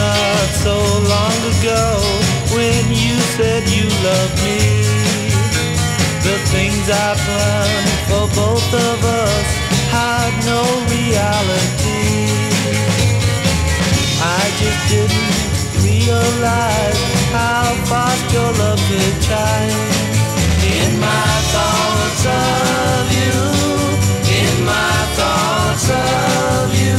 not so long ago when you said you loved me. The things I planned for both of us had no reality. I just didn't realize how fast your love could change. In my thoughts of you, in my thoughts of you.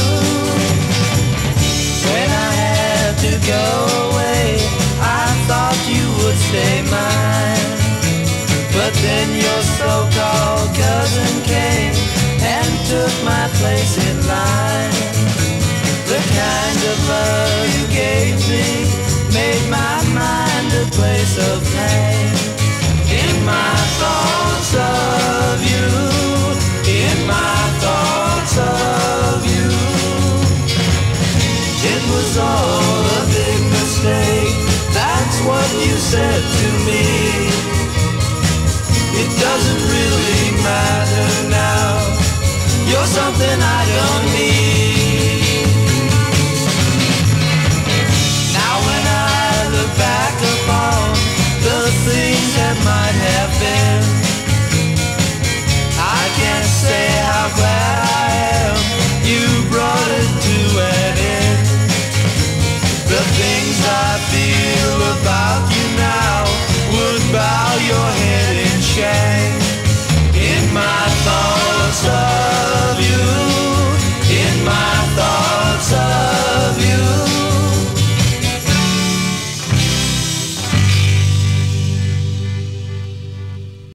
When I had to go away, I thought you would stay mine. But then your so-called cousin came and took my place in line. The kind of love you gave me made my mind a place of pain. In my thoughts of you, in my thoughts of you. It was all a big mistake, that's what you said to me. It doesn't really matter now, you're something I don't need. Now when I look back upon the things that might have been, I can't say how glad I am you brought it to an end. The things I feel about you now would bow your head in shame. In my thoughts